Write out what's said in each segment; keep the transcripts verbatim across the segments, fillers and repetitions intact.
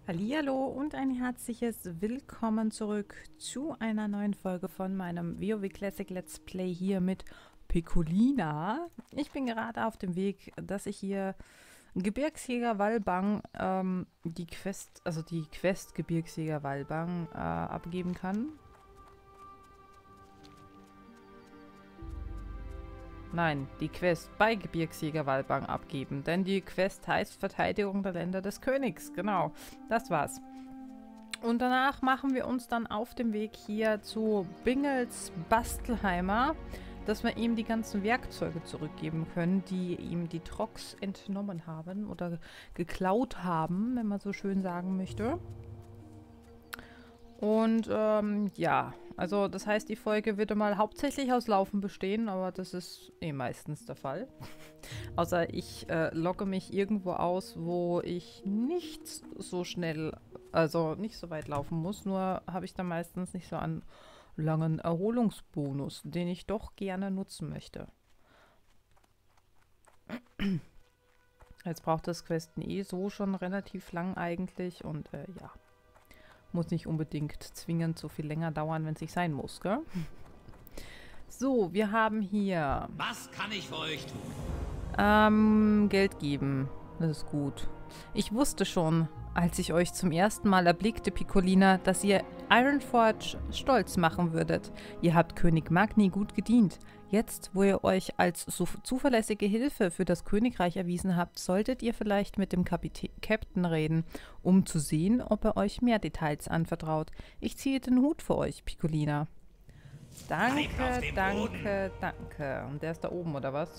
Hallihallo und ein herzliches Willkommen zurück zu einer neuen Folge von meinem WoW Classic Let's Play hier mit Pecolina. Ich bin gerade auf dem Weg, dass ich hier Gebirgsjäger Walbang ähm, die Quest, also die Quest Gebirgsjäger Walbang äh, abgeben kann. Nein, die Quest bei Gebirgsjäger Walbang abgeben, denn die Quest heißt Verteidigung der Länder des Königs. Genau, das war's. Und danach machen wir uns dann auf dem Weg hier zu Bingels Bastelheimer, dass wir ihm die ganzen Werkzeuge zurückgeben können, die ihm die Trox entnommen haben oder geklaut haben, wenn man so schön sagen möchte. Und ähm, ja, also das heißt, die Folge wird mal hauptsächlich aus Laufen bestehen, aber das ist eh meistens der Fall. Außer ich äh, logge mich irgendwo aus, wo ich nicht so schnell, also nicht so weit laufen muss. Nur habe ich dann meistens nicht so einen langen Erholungsbonus, den ich doch gerne nutzen möchte. Jetzt braucht das Questen eh so schon relativ lang eigentlich und äh, ja, muss nicht unbedingt zwingend so viel länger dauern, wenn es nicht sein muss, gell? So, wir haben hier Was kann ich für euch tun? Ähm, Geld geben. Das ist gut. Ich wusste schon, als ich euch zum ersten Mal erblickte, Pecolina, dass ihr Ironforge stolz machen würdet. Ihr habt König Magni gut gedient. Jetzt, wo ihr euch als so zuverlässige Hilfe für das Königreich erwiesen habt, solltet ihr vielleicht mit dem Kapitä Captain reden, um zu sehen, ob er euch mehr Details anvertraut. Ich ziehe den Hut für euch, Pecolina. Danke, danke, danke. Und der ist da oben, oder was?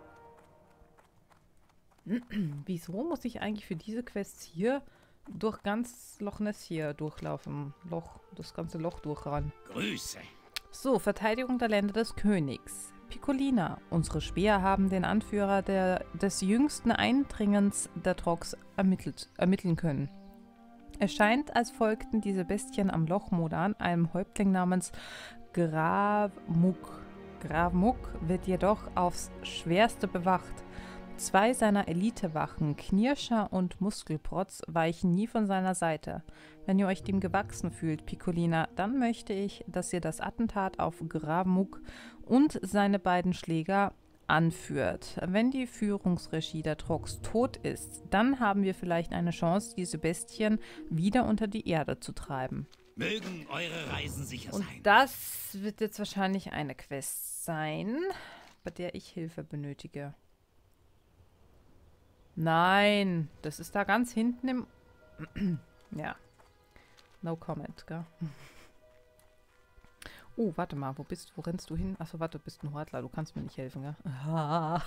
Wieso muss ich eigentlich für diese Quests hier durch ganz Loch Ness hier durchlaufen? Loch, das ganze Loch durchran. Grüße. So, Verteidigung der Länder des Königs. Pecolina, unsere Speer haben den Anführer der, des jüngsten Eindringens der Trox ermittelt, ermitteln können. Es scheint, als folgten diese Bestien am Loch Modan, einem Häuptling namens Gravmuk. Gravmuk wird jedoch aufs Schwerste bewacht. Zwei seiner Elitewachen, Knirscher und Muskelprotz, weichen nie von seiner Seite. Wenn ihr euch dem gewachsen fühlt, Pecolina, dann möchte ich, dass ihr das Attentat auf Gravmuk und seine beiden Schläger anführt. Wenn die Führungsregie der Trox tot ist, dann haben wir vielleicht eine Chance, diese Bestien wieder unter die Erde zu treiben. Mögen eure Reisen sicher Und sein. das wird jetzt wahrscheinlich eine Quest sein, bei der ich Hilfe benötige. Nein, das ist da ganz hinten im... ja. No comment, gell? Oh, warte mal, wo bist wo rennst du hin? Achso, warte, du bist ein Hortler, du kannst mir nicht helfen, gell? Ah.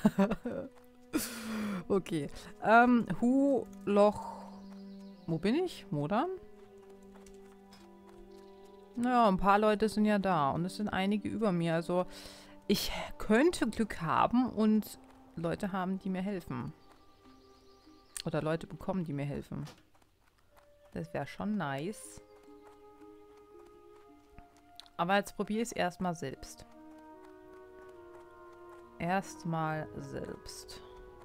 Okay. Ähm, Hu, Loch... Wo bin ich? Modan? Naja, ein paar Leute sind ja da und es sind einige über mir. Also, ich könnte Glück haben und Leute haben, die mir helfen. Oder Leute bekommen, die mir helfen. Das wäre schon nice. Aber jetzt probiere ich es erstmal selbst. Erstmal selbst.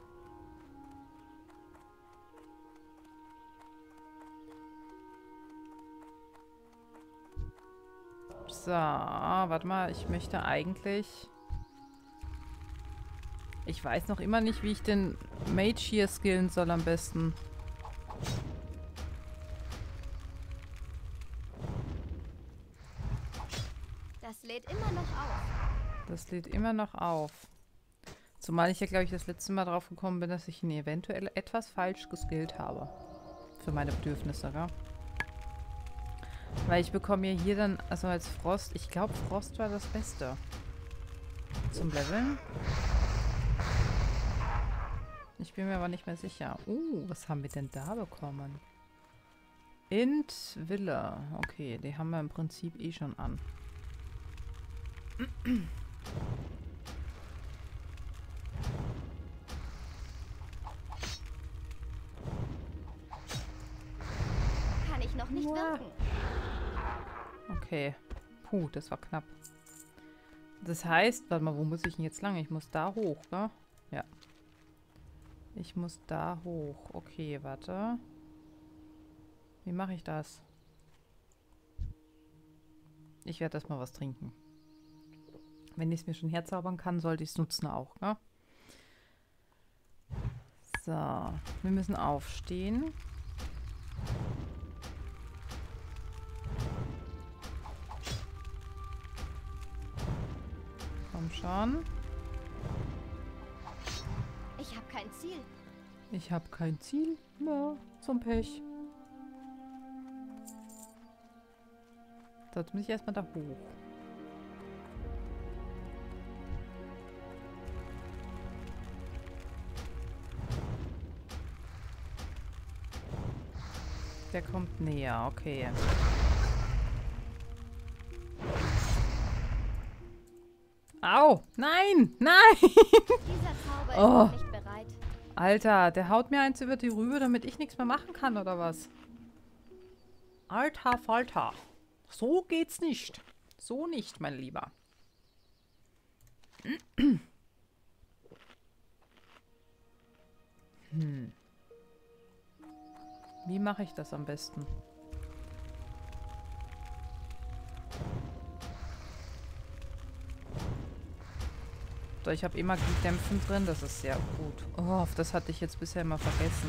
So, warte mal, ich möchte eigentlich... Ich weiß noch immer nicht, wie ich den Mage hier skillen soll am besten. Das lädt immer noch auf. Das lädt immer noch auf. Zumal ich ja, glaube ich, das letzte Mal drauf gekommen bin, dass ich ihn eventuell etwas falsch geskillt habe. Für meine Bedürfnisse, gell? Weil ich bekomme ja hier dann, also als Frost, ich glaube, Frost war das Beste. Zum Leveln. Ich bin mir aber nicht mehr sicher. Uh, was haben wir denn da bekommen? Int Wille. Okay, die haben wir im Prinzip eh schon an. Kann ich noch nicht wirken. Okay. Puh, das war knapp. Das heißt, warte mal, wo muss ich denn jetzt lang? Ich muss da hoch, ne? Ja. Ich muss da hoch. Okay, warte. Wie mache ich das? Ich werde erstmal was trinken. Wenn ich es mir schon herzaubern kann, sollte ich es nutzen auch, ne? So, wir müssen aufstehen. Komm schon. Ich habe kein Ziel. Ich habe kein Ziel. Ja, zum Pech. So, jetzt muss ich erstmal da hoch. Der kommt näher, okay. Au! Nein! Nein! Dieser Zauber Oh. ist noch nicht bereit. Alter, der haut mir eins über die Rübe, damit ich nichts mehr machen kann, oder was? Alter Falter. So geht's nicht. So nicht, mein Lieber. Hm. Wie mache ich das am besten? So, ich habe immer Gliedämpfen drin, das ist sehr gut. Oh, auf das hatte ich jetzt bisher immer vergessen.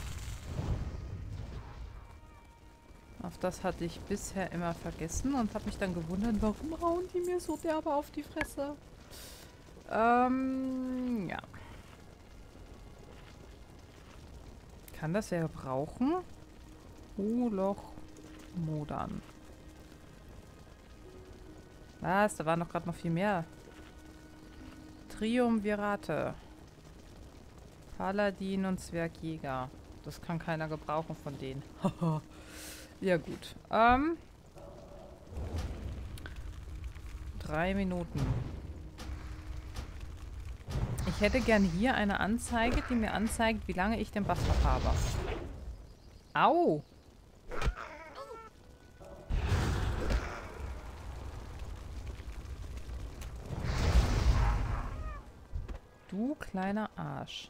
Auf das hatte ich bisher immer vergessen und habe mich dann gewundert, warum hauen die mir so derbe auf die Fresse? Ähm, ja. Kann das ja brauchen. Loch Modern. Was? Da war noch gerade noch viel mehr. Triumvirate. Paladin und Zwergjäger. Das kann keiner gebrauchen von denen. Ja gut. Ähm. Drei Minuten. Ich hätte gern hier eine Anzeige, die mir anzeigt, wie lange ich den Buff noch habe. Au! Du kleiner Arsch.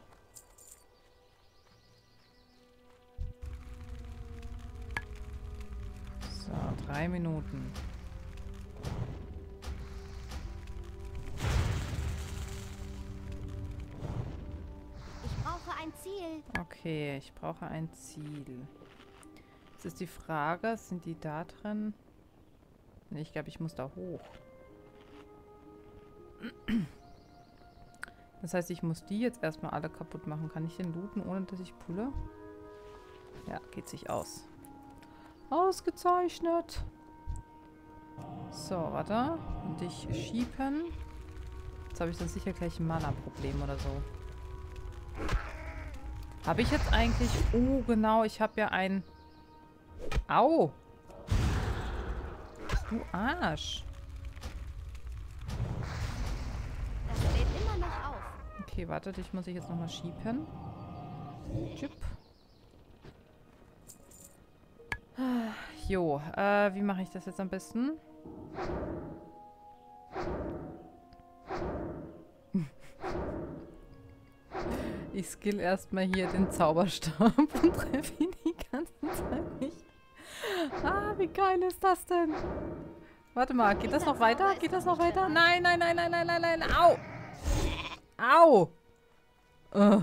So, drei Minuten. Ich brauche ein Ziel. Okay, ich brauche ein Ziel. Jetzt ist die Frage, sind die da drin? Nee, ich glaube, ich muss da hoch. Das heißt, ich muss die jetzt erstmal alle kaputt machen. Kann ich den looten, ohne dass ich pulle? Ja, geht sich aus. Ausgezeichnet. So, warte. Und ich schieben. Jetzt habe ich dann sicher gleich ein Mana-Problem oder so. Habe ich jetzt eigentlich... Oh, genau. Ich habe ja ein... Au! Du Arsch. Das lädt immer noch auf. Okay, warte. Dich muss ich jetzt nochmal schieben. Chip. Jo, äh, wie mache ich das jetzt am besten? Ich skill erstmal hier den Zauberstab und treffe ihn die ganze Zeit nicht. Ah, wie geil ist das denn? Warte mal, geht das noch weiter? Geht das noch weiter? Nein, nein, nein, nein, nein, nein, nein. Au! Au! Uh.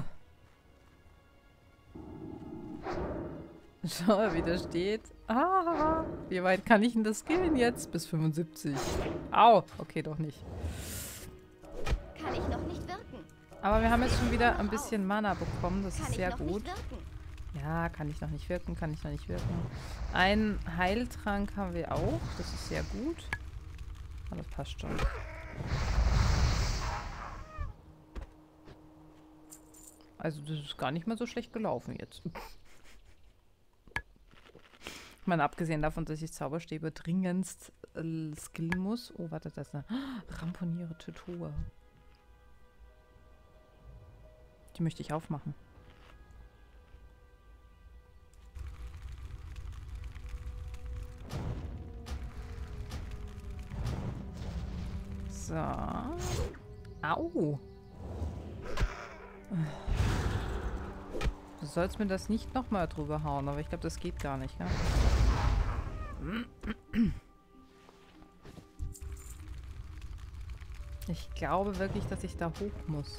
Schau, wie das steht. Ah, wie weit kann ich denn das skillen jetzt? Bis fünfundsiebzig. Au! Okay, doch nicht. Kann ich noch nicht wirken. Aber wir haben jetzt schon wieder ein bisschen Mana bekommen. Das Kann ist ich sehr noch gut. nicht wirken. Ja, kann ich noch nicht wirken, kann ich noch nicht wirken. Einen Heiltrank haben wir auch. Das ist sehr gut. Aber das passt schon. Also das ist gar nicht mal so schlecht gelaufen jetzt. Ich meine, abgesehen davon, dass ich Zauberstäbe dringendst äh, skillen muss. Oh, warte, das ist eine ramponierte Truhe. Die möchte ich aufmachen. So. Au. Du sollst mir das nicht nochmal drüber hauen, aber ich glaube, das geht gar nicht, ja? Ich glaube wirklich, dass ich da hoch muss.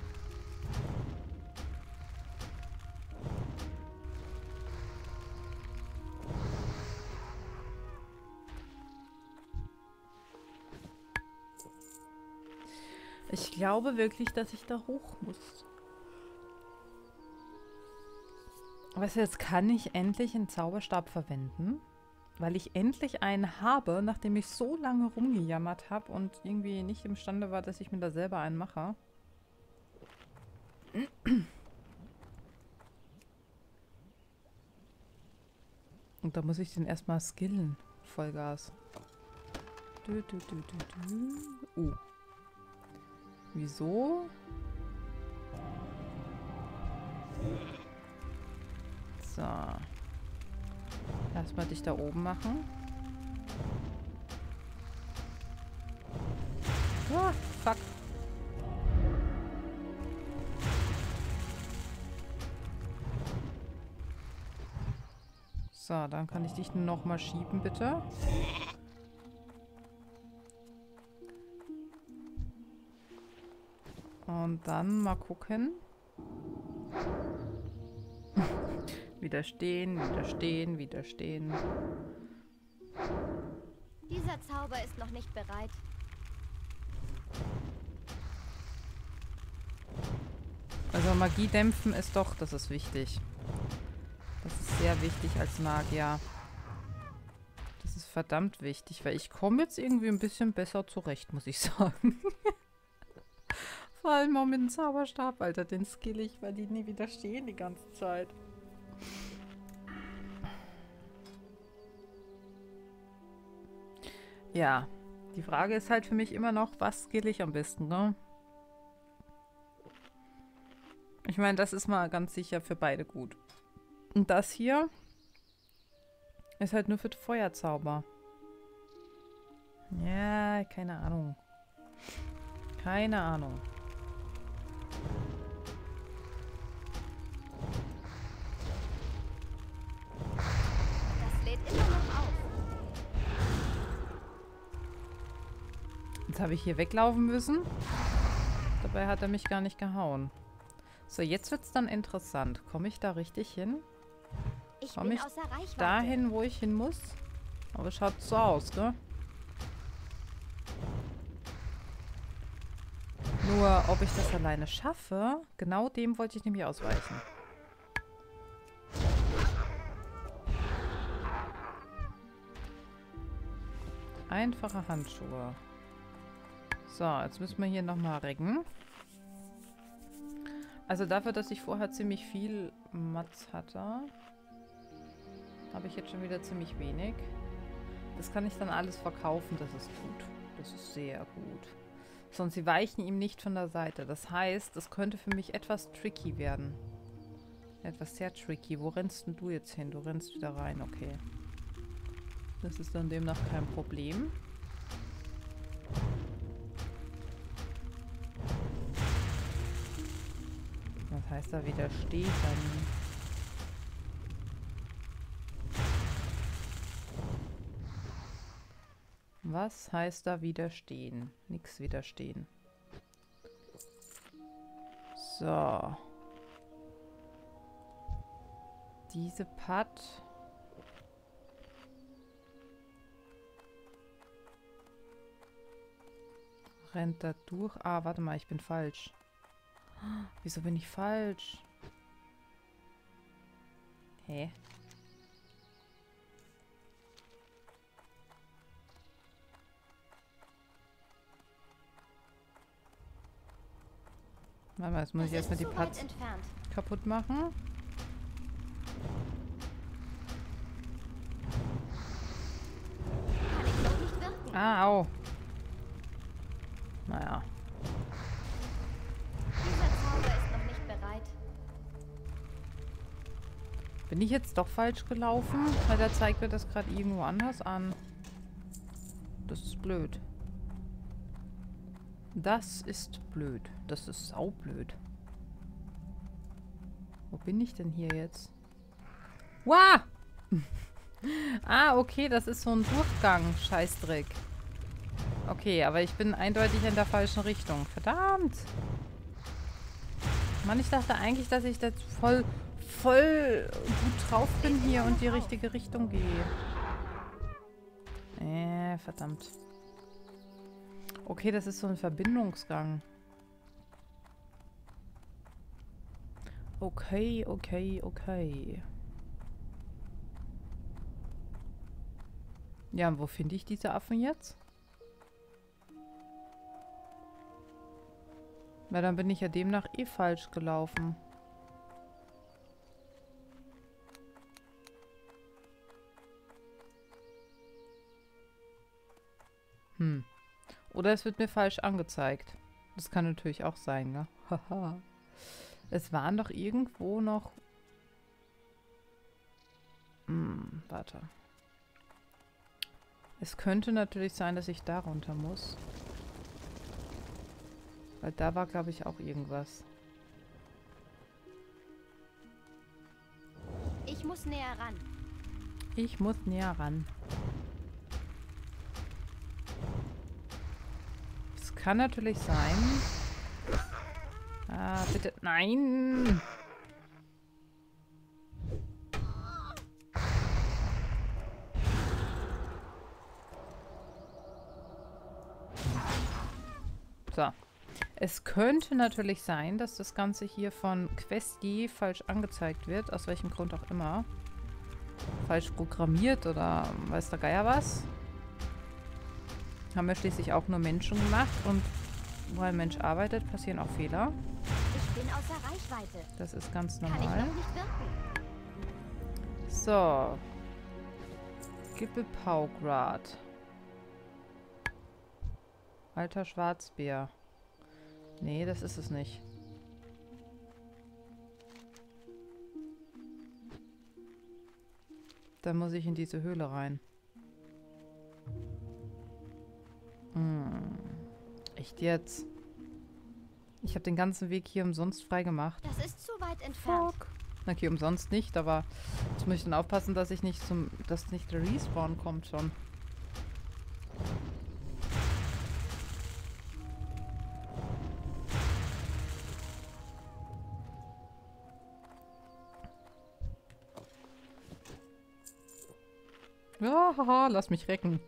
Ich glaube wirklich, dass ich da hoch muss. Weißt du, jetzt kann ich endlich einen Zauberstab verwenden, weil ich endlich einen habe, nachdem ich so lange rumgejammert habe und irgendwie nicht imstande war, dass ich mir da selber einen mache. Und da muss ich den erstmal skillen. Vollgas. Du, du, du, du, du. Uh. Wieso? So. Erstmal dich da oben machen. Ah, fuck. So, dann kann ich dich noch mal schieben, bitte. Und dann mal gucken. Widerstehen, widerstehen, widerstehen. Dieser Zauber ist noch nicht bereit. Also Magie dämpfen ist doch, das ist wichtig. Das ist sehr wichtig als Magier. Das ist verdammt wichtig, weil ich komme jetzt irgendwie ein bisschen besser zurecht, muss ich sagen. Vor allem auch mit dem Zauberstab, Alter, den skill ich, weil die nie widerstehen die ganze Zeit. Ja, die Frage ist halt für mich immer noch, was skill ich am besten, ne? Ich meine, das ist mal ganz sicher für beide gut. Und das hier ist halt nur für Feuerzauber. Ja, keine Ahnung. Keine Ahnung. Das lädt immer noch auf. Jetzt habe ich hier weglaufen müssen. Dabei hat er mich gar nicht gehauen. So, jetzt wird es dann interessant. Komme ich da richtig hin? Ich Komme bin ich außer Reichweite. dahin, wo ich hin muss? Aber es schaut so aus, ne? Nur, ob ich das alleine schaffe, genau dem wollte ich nämlich ausweichen. Einfache Handschuhe. So, jetzt müssen wir hier nochmal reggen. Also dafür, dass ich vorher ziemlich viel Mats hatte, habe ich jetzt schon wieder ziemlich wenig. Das kann ich dann alles verkaufen, das ist gut. Das ist sehr gut. Sonst sie weichen ihm nicht von der Seite. Das heißt, das könnte für mich etwas tricky werden. Etwas sehr tricky. Wo rennst denn du jetzt hin? Du rennst wieder rein, okay. Das ist dann demnach kein Problem. Was heißt da widerstehen dann? Was heißt da widerstehen? Nix widerstehen. So. Diese Putt. Rennt da durch. Ah, warte mal, ich bin falsch. Wieso bin ich falsch? Hä? Warte mal, jetzt muss ich erstmal die Putts kaputt machen. Kann ich noch nicht wirken. Ah, au. Naja. Dieser Zauber ist noch nicht bereit. Bin ich jetzt doch falsch gelaufen? Weil da zeigt mir das gerade irgendwo anders an. Das ist blöd. Das ist blöd. Das ist saublöd. Wo bin ich denn hier jetzt? Wow! Ah, okay, das ist so ein Durchgang. Scheißdreck. Okay, aber ich bin eindeutig in der falschen Richtung. Verdammt! Mann, ich dachte eigentlich, dass ich da voll, voll gut drauf bin hier und die richtige Richtung gehe. Äh, verdammt. Okay, das ist so ein Verbindungsgang. Okay, okay, okay. Ja, und wo finde ich diese Affen jetzt? Weil dann bin ich ja demnach eh falsch gelaufen. Hm. Oder es wird mir falsch angezeigt. Das kann natürlich auch sein, ne? Haha. Es waren doch irgendwo noch... Hm, warte. Es könnte natürlich sein, dass ich da runter muss. Weil da war, glaube ich, auch irgendwas. Ich muss näher ran. Ich muss näher ran. Es kann natürlich sein... Ah, bitte... Nein! So. Es könnte natürlich sein, dass das Ganze hier von Questi falsch angezeigt wird, aus welchem Grund auch immer. Falsch programmiert oder weiß der Geier was. Haben wir schließlich auch nur Menschen gemacht und wo ein Mensch arbeitet, passieren auch Fehler. Ich bin außer Reichweite. Das ist ganz Kann ich normal. noch nicht wirken? So. Gippelpaugrad. Alter Schwarzbär. Nee, das ist es nicht. Dann muss ich in diese Höhle rein. Hm. Echt jetzt? Ich habe den ganzen Weg hier umsonst freigemacht. Das ist zu weit entfernt. Fuck. Okay, umsonst nicht, aber jetzt muss ich dann aufpassen, dass ich nicht zum, dass nicht der Respawn kommt schon. Ja, haha, lass mich recken.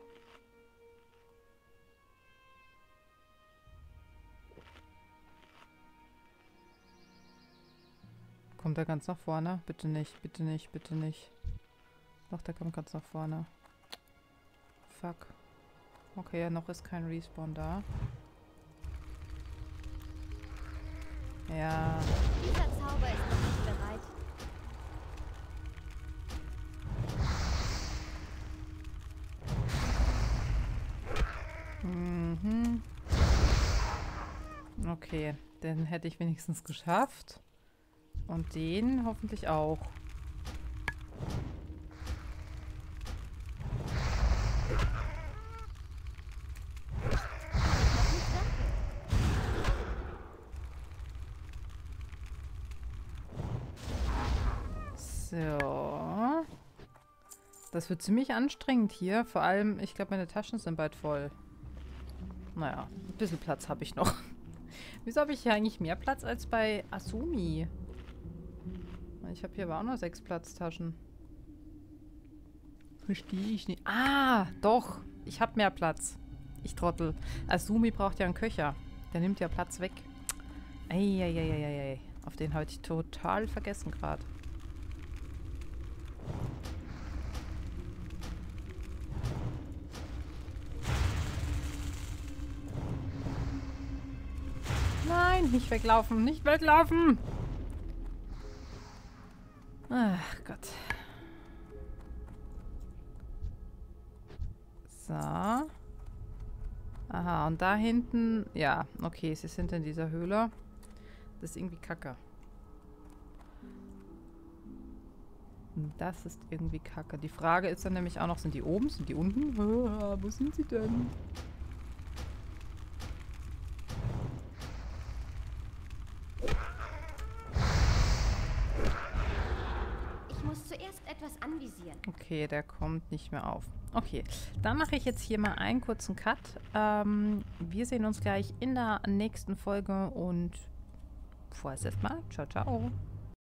Kommt er ganz nach vorne? Bitte nicht, bitte nicht, bitte nicht. Doch, der kommt ganz nach vorne. Fuck. Okay, ja, noch ist kein Respawn da. Ja. Dieser Zauber ist noch nicht bereit. Mhm. Okay, den hätte ich wenigstens geschafft. Und den hoffentlich auch. So. Das wird ziemlich anstrengend hier. Vor allem, ich glaube, meine Taschen sind bald voll. Naja, ein bisschen Platz habe ich noch. Wieso habe ich hier eigentlich mehr Platz als bei Asumi? Ich habe hier aber auch nur sechs Platztaschen. Verstehe ich nicht. Ah, doch. Ich habe mehr Platz. Ich Trottel. Asumi braucht ja einen Köcher. Der nimmt ja Platz weg. Eieieiei. Auf den habe ich total vergessen gerade. Nein, nicht weglaufen. Nicht weglaufen. Ach Gott. So. Aha, und da hinten... Ja, okay, sie sind in dieser Höhle. Das ist irgendwie kacke. Das ist irgendwie kacke. Die Frage ist dann nämlich auch noch, sind die oben, sind die unten? Ah, wo sind sie denn? Okay, der kommt nicht mehr auf. Okay, dann mache ich jetzt hier mal einen kurzen Cut. Ähm, wir sehen uns gleich in der nächsten Folge und vorerst erstmal. Ciao, ciao.